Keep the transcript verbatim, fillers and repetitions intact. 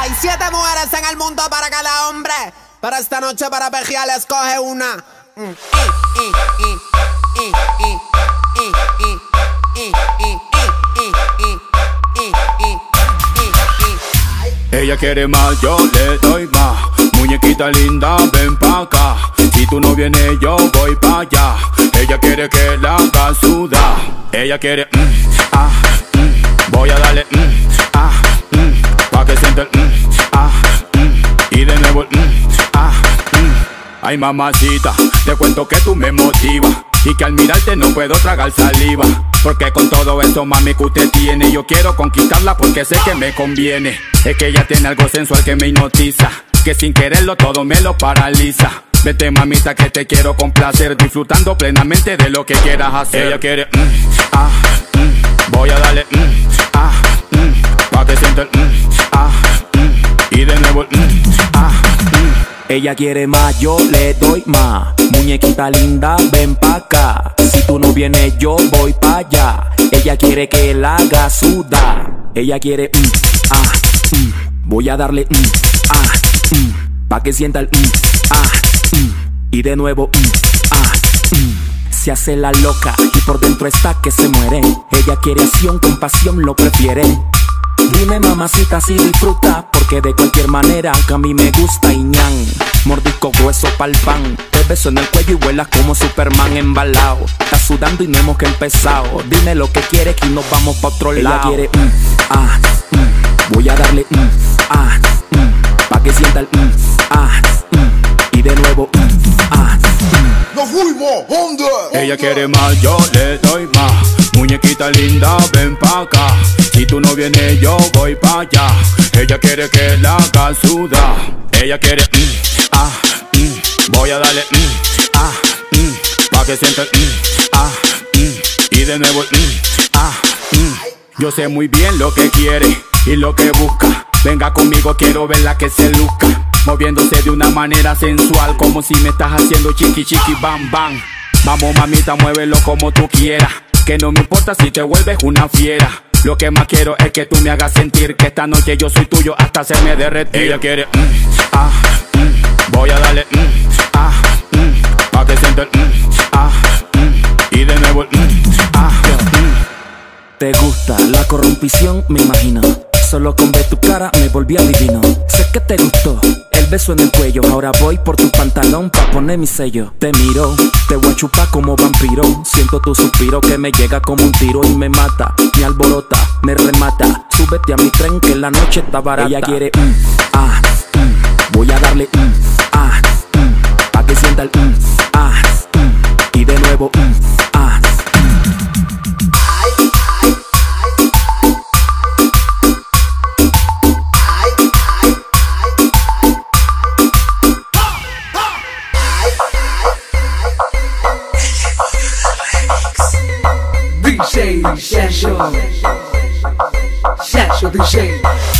Hay siete mujeres en el mundo para cada hombre, pero esta noche para pejear escoge una. Ella quiere más, yo le doy más. Muñequita linda, ven pa' acá. Si tú no vienes, yo voy pa' allá. Ella quiere que la haga sudar. Ella quiere, mm, ah, mm. Voy a darle, mm, ah, mm. Pa' que sienta el, mm, ah, mm. Y de nuevo el, mm, ah, mm. Ay, mamacita, te cuento que tú me motivas y que al mirarte no puedo tragar saliva. Porque con todo eso, mami, que usted tiene, yo quiero conquistarla porque sé que me conviene. Es que ella tiene algo sensual que me hipnotiza, que sin quererlo todo me lo paraliza. Vete, mamita, que te quiero complacer, disfrutando plenamente de lo que quieras hacer. Ella quiere, mm, ah, mm. Voy a darle, mm, ah, mm. Pa' que sienta el, mm, ah, mm. Y de nuevo el, mm, ah, mm. Ella quiere más, yo le doy más. Muñequita linda, ven pa' acá. Si tú no vienes, yo voy pa' allá. Ella quiere que la haga sudar. Ella quiere, mm, ah, mm. Voy a darle, mm, ah, mm. Pa' que sienta el, mm, ah, mm. Y de nuevo, mm, ah, mm. Se hace la loca y por dentro está que se muere. Ella quiere acción, con pasión lo prefiere. Dime, mamacita, si disfruta, porque de cualquier manera que a mí me gusta. Y ñan, mordisco grueso pa'l pan. Te beso en el cuello y vuelas como Superman embalado. Estás sudando y no hemos que empezado. Dime lo que quieres y nos vamos pa' otro lado. Ella quiere, mm, ah, mm. Voy a darle, mm, ah, mm. Pa' que sienta el, mm, ah, mm. Y de nuevo, mm, ah, mm. ¡Nos fuimos! ¿Dónde? Ella quiere más, yo le doy más. Muñequita linda, ven pa' acá. Si tú no vienes, yo voy pa' allá. Ella quiere que la haga sudar. Ella quiere, mm, ah, mm. Voy a darle, mm, ah, mm. Pa' que sienta el, mm, ah, mm. Y de nuevo el, mm, ah, mm. Yo sé muy bien lo que quiere y lo que busca. Venga conmigo, quiero verla que se luzca, moviéndose de una manera sensual, como si me estás haciendo chiqui chiqui bam bam. Vamos, mamita, muévelo como tú quieras, que no me importa si te vuelves una fiera. Lo que más quiero es que tú me hagas sentir que esta noche yo soy tuyo hasta hacerme derretir. Ella quiere, mm, ah, mm. Voy a darle, mm, ah, mm. Pa' que sienta el, mm, ah, mm. Y de nuevo el, mm, ah, mm. Te gusta la corrompición, me imagino. Solo con ver tu cara me volví adivino. Sé que te gustó el beso en el cuello. Ahora voy por tu pantalón pa' poner mi sello. Te miro, te voy a chupar como vampiro. Siento tu suspiro que me llega como un tiro y me mata, me alborota, me remata. Súbete a mi tren que la noche está barata. Ella quiere, mm, ah, mm. Voy a darle, mm, ah, mm. Pa' que sienta el, mm, ah, mm. Y de nuevo, mm, ah. D J Session Session D J